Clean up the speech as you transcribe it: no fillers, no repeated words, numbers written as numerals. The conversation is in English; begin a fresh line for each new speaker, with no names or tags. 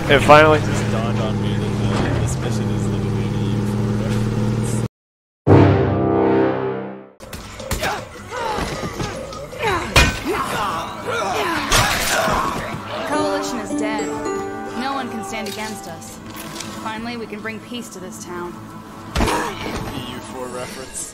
It finally
just dawned on me that this mission is literally an EU4 reference.
The coalition is dead. No one can stand against us. Finally, we can bring peace to this town.
EU4 reference.